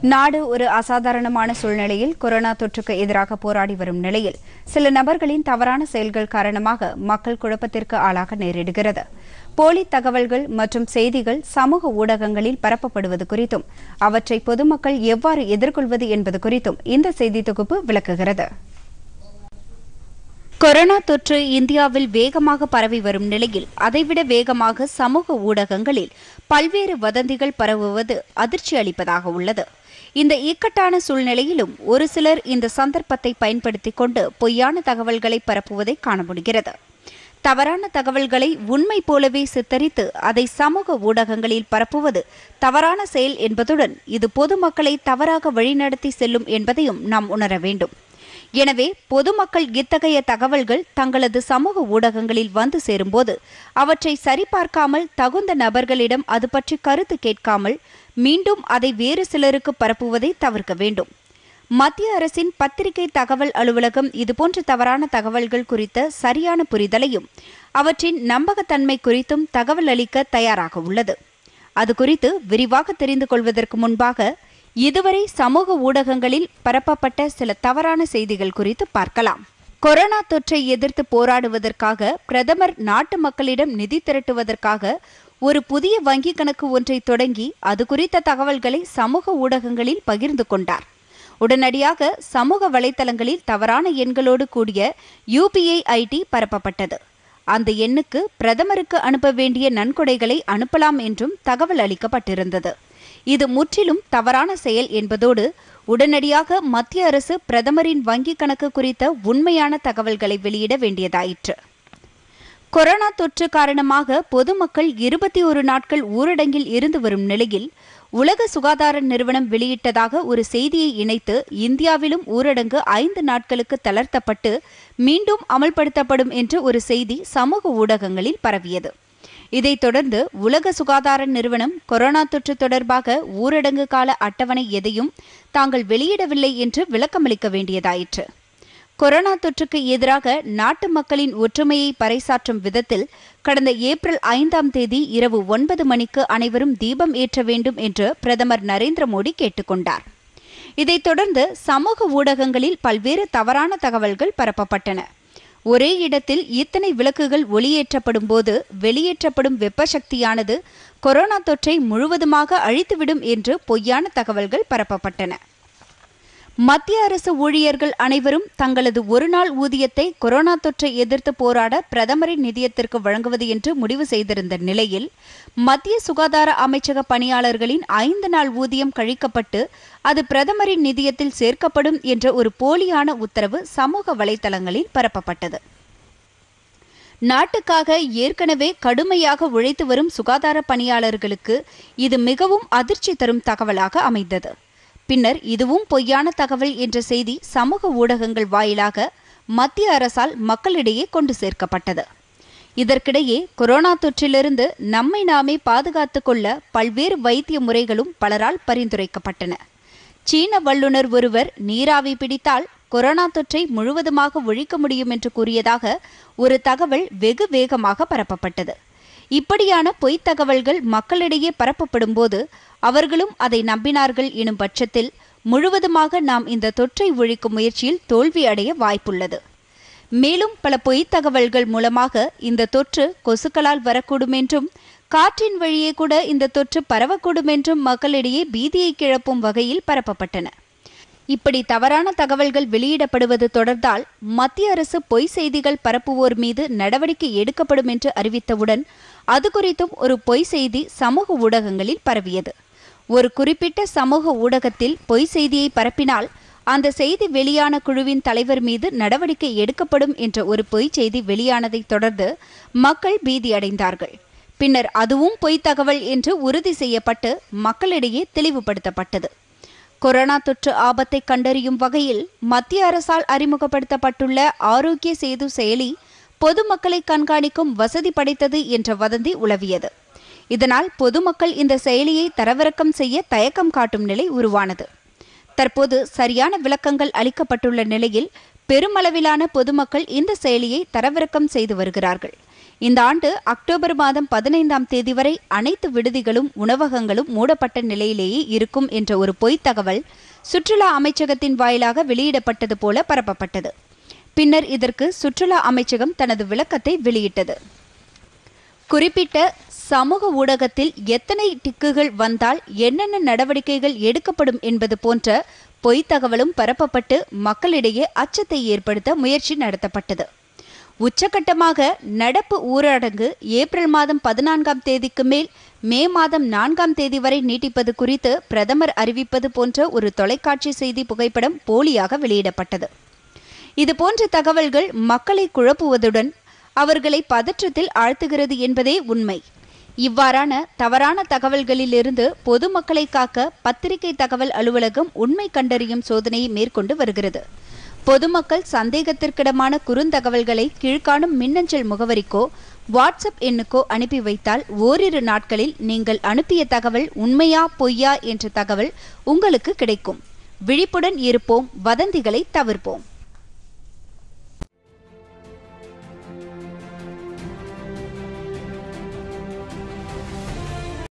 நாடு ஒரு அசாதாரணமான சூழ்நிலையில் கொரோனா தொற்றுக்கு எதிராக போராடி வரும் நிலையில் சில நபர்களின் தவறான செயல்கள் காரணமாக மக்கள் குழப்பத்திற்கு ஆளாக நேரிடுகிறது. போலி தகவல்கள் மற்றும் செய்திகள் சமூக ஊடகங்களில் பரப்பப்படுவது குறித்தும் அவற்றை பொதுமக்கள் எவ்வாறு எதிர்கொள்வது என்பது குறித்தும் இந்த செய்தி தொகுப்பு விளக்குகிறது. கொரோனா தொற்று இந்தியாவில் வேகமாக பரவி வரும் நிலையில் அதைவிட வேகமாக சமூக ஊடகங்களில் பல்வேறு வதந்திகள் பரவுவது அதிர்ச்சி அளிப்பதாக உள்ளது. இந்த இக்கட்டான சூழ்நிலையிலும் ஒரு சிலர் இந்த சந்தர்ப்பத்தை பயன்படுத்திக் கொண்டு பொய்யான தகவல்களை பரப்புவதை காண முடிகிறது. தவறான தகவல்களை உண்மை போலவே சித்தரித்து அதை சமூக ஊடகங்களில் பரப்புவது தவறான செயல் என்பதுடன் இது பொதுமக்களை தவறாக வழிநடத்தி செல்லும் என்பதையும் நாம் உணர வேண்டும். எனவே பொதுமக்கள் இத்தகைய தகவல்கள் தங்களது சமூக ஊடகங்களில் வந்து சேரும்போது அவற்றை சரிபார்க்காமல் தகுந்த நபர்களிடம் அது பற்றி கருத்து கேட்காமல் மீண்டும் அதை வேறு சிலருக்கு பரப்புவதை தவிர்க்க வேண்டும். மத்திய அரசின் பத்திரிகை தகவல் அலுவலகம் இதுபோன்ற தவறான தகவல்கள் குறித்த சரியான புரிதலையும் அவற்றின் நம்பகத்தன்மை குறித்தும் தகவல் அளிக்க தயாராக உள்ளது. அது குறித்து விரிவாக தெரிந்து கொள்வதற்கு முன்பாக இதுவரை சமூக ஊடகங்களில் பரப்பப்பட்ட சில தவறான செய்திகள் குறித்து பார்க்கலாம். கொரோனா தொற்றை எதிர்த்து போராடுவதற்காக பிரதமர் நாட்டு மக்களிடம் நிதி திரட்டுவதற்காக ஒரு புதிய வங்கிக் கணக்கு ஒன்றை தொடங்கி அது குறித்த தகவல்களை சமூக ஊடகங்களில் பகிர்ந்து கொண்டார். உடனடியாக சமூக வலைதளங்களில் தவறான எண்களோடு கூடிய UPI ID பரப்பப்பட்டது. அந்த எண்ணுக்கு பிரதமருக்கு அனுப்ப வேண்டிய நன்கொடைகளை அனுப்பலாம் என்றும் தகவல் அளிக்கப்பட்டிருந்தது. இது முற்றிலும் தவறான செயல் என்பதோடு உடனடியாக மத்திய அரசு பிரதமரின் வங்கிக் கணக்கு குறித்த உண்மையான தகவல்களை வெளியிட வேண்டியதாயிற்று. கொரோனா தொற்று காரணமாக பொதுமக்கள் 21 நாட்கள் ஊரடங்கில் இருந்து வரும் நிலையில் உலக சுகாதார நிறுவனம் வெளியிட்டதாக ஒரு செய்தியை இணைத்து இந்தியாவிலும் ஊரடங்கு 5 நாட்களுக்கு தளர்த்தப்பட்டு மீண்டும் அமல்படுத்தப்படும் என்று ஒரு செய்தி சமூக ஊடகங்களில் பரவியது. இதைத் தொடர்ந்து உலக சுகாதார நிறுவனம் கொரோனா தொற்று தொடர்பாக ஊரடங்கு கால அட்டவணை எதையும் தாங்கள் வெளியிடவில்லை என்று விளக்கமளிக்க வேண்டியதாயிற்று. கொரோனா தொற்றுக்கு எதிராக நாட்டு மக்களின் ஒற்றுமையை பறைசாற்றும் விதத்தில் கடந்த ஏப்ரல் 5ஆம் தேதி இரவு 9 மணிக்கு அனைவரும் தீபம் ஏற்ற வேண்டும் என்று பிரதமர் நரேந்திர மோடி கேட்டுக்கொண்டார். இதைத் தொடர்ந்து சமூக ஊடகங்களில் பல்வேறு தவறான தகவல்கள் பரப்பப்பட்டன. ஒரே இடத்தில் இத்தனை விளக்குகள் ஒளியேற்றப்படும் போது வெளியேற்றப்படும் வெப்பசக்தியானது கொரோனா தொற்றை முழுவதுமாக அழித்துவிடும் என்று பொய்யான தகவல்கள் பரப்பப்பட்டன. மத்திய அரசு ஊழியர்கள் அனைவரும் தங்களது ஒரு நாள் ஊதியத்தை கொரோனா தொற்றை எதிர்த்து போராட பிரதமரின் நிதியத்திற்கு வழங்குவது என்று முடிவு செய்திருந்த நிலையில் மத்திய சுகாதார அமைச்சக பணியாளர்களின் 5 நாள் ஊதியம் கழிக்கப்பட்டு அது பிரதமரின் நிதியத்தில் சேர்க்கப்படும் என்ற ஒரு போலியான உத்தரவு சமூக வலைதளங்களில் பரப்பப்பட்டது. நாட்டுக்காக ஏற்கனவே கடுமையாக உழைத்து வரும் சுகாதார பணியாளர்களுக்கு இது மிகவும் அதிர்ச்சி தரும் தகவலாக அமைந்தது. பின்னர் இதுவும் பொய்யான தகவல் என்ற செய்தி சமூக ஊடகங்கள் வாயிலாக மத்திய அரசால் மக்களிடையே கொண்டு சேர்க்கப்பட்டது. இதற்கிடையே கொரோனா தொற்றிலிருந்து நம்மை நாமே பாதுகாத்துக் கொள்ள பல்வேறு வைத்திய முறைகளும் பலரால் பரிந்துரைக்கப்பட்டன. சீன வல்லுநர் ஒருவர் நீராவி பிடித்தால் கொரோனா தொற்றை முழுவதுமாக ஒழிக்க முடியும் என்று கூறியதாக ஒரு தகவல் வெகு வேகமாக பரப்பப்பட்டது. இப்படியான பொய்த் தகவல்கள் மக்களிடையே பரப்பப்படும் போது அவர்களும் அதை நம்பினார்கள் எனும் பட்சத்தில் முழுவதுமாக நாம் இந்த தொற்றை ஒழிக்கும் முயற்சியில் தோல்வி அடைய வாய்ப்புள்ளது. மேலும் பல பொய்த் தகவல்கள் மூலமாக இந்த தொற்று கொசுக்களால் வரக்கூடும் என்றும் காற்றின் வழியே கூட இந்த தொற்று பரவக்கூடும் என்றும் மக்களிடையே பீதியை கிளப்பும் வகையில் பரப்பப்பட்டன. இப்படி தவறான தகவல்கள் வெளியிடப்படுவது தொடர்ந்தால் மத்திய அரசு பொய் செய்திகள் பரப்புவோர் மீது நடவடிக்கை எடுக்கப்படும் என்று அறிவித்தவுடன் அது குறித்தும் ஒரு பொய் செய்தி சமூக ஊடகங்களில் பரவியது. ஒரு குறிப்பிட்ட சமூக ஊடகத்தில் பொய் செய்தியை பரப்பினால் அந்த செய்தி வெளியான குழுவின் தலைவர் மீது நடவடிக்கை எடுக்கப்படும் என்ற ஒரு பொய் செய்தி வெளியானதை தொடர்ந்து மக்கள் பீதியடைந்தார்கள். பின்னர் அதுவும் பொய் தகவல் என்று உறுதி செய்யப்பட்டு மக்களிடையே தெளிவுபடுத்தப்பட்டது. கொரோனா தொற்று ஆபத்தை கண்டறியும் வகையில் மத்திய அரசால் அறிமுகப்படுத்தப்பட்டுள்ள ஆரோக்கிய சேது செயலி பொதுமக்களை கண்காணிக்கும் வசதி படைத்தது என்ற வதந்தி உலவியது. இதனால் பொதுமக்கள் இந்த செயலியை தரவிறக்கம் செய்ய தயக்கம் காட்டும் நிலை உருவானது. தற்போது சரியான விளக்கங்கள் அளிக்கப்பட்டுள்ள நிலையில் பெருமளவிலான பொதுமக்கள் இந்த செயலியை தரவிறக்கம் செய்து வருகிறார்கள். இந்த ஆண்டு அக்டோபர் மாதம் 15ஆம் தேதி வரை அனைத்து விடுதிகளும் உணவகங்களும் மூடப்பட்ட நிலையிலேயே இருக்கும் என்ற ஒரு பொய்த் தகவல் சுற்றுலா அமைச்சகத்தின் வாயிலாக வெளியிடப்பட்டது போல பரப்பப்பட்டது. பின்னர் இதற்கு சுற்றுலா அமைச்சகம் தனது விளக்கத்தை வெளியிட்டது. குறிப்பிட்ட சமூக ஊடகத்தில் எத்தனை டிக்குகள் வந்தால் என்னென்ன நடவடிக்கைகள் எடுக்கப்படும் என்பது போன்ற பொய்த் தகவலும் பரப்பப்பட்டு மக்களிடையே அச்சத்தை ஏற்படுத்த முயற்சி நடத்தப்பட்டது. உச்சகட்டமாக நடப்பு ஊரடங்கு ஏப்ரல் மாதம் 14ஆம் தேதிக்கு மேல் மே மாதம் 4ஆம் தேதி வரை நீட்டிப்பது குறித்து பிரதமர் அறிவிப்பது போன்ற ஒரு தொலைக்காட்சி செய்தி புகைப்படம் போலியாக வெளியிடப்பட்டது. இதுபோன்ற தகவல்கள் மக்களை குழப்புவதுடன் அவர்களை பதற்றத்தில் ஆழ்த்துகிறது என்பதே உண்மை. இவ்வாறான தவறான தகவல்களிலிருந்து பொதுமக்களை காக்க பத்திரிகை தகவல் அலுவலகம் உண்மை கண்டறியும் சோதனையை மேற்கொண்டு வருகிறது. பொதுமக்கள் சந்தேகத்திற்கிடமான குறுந்தகவல்களை கீழ்காணும் மின்னஞ்சல் முகவரிக்கோ வாட்ஸ்அப் எண்ணுக்கோ அனுப்பி வைத்தால் ஓரிரு நாட்களில் நீங்கள் அனுப்பிய தகவல் உண்மையா பொய்யா என்ற தகவல் உங்களுக்கு கிடைக்கும். விழிப்புடன் இருப்போம், வதந்திகளை தவிர்ப்போம்.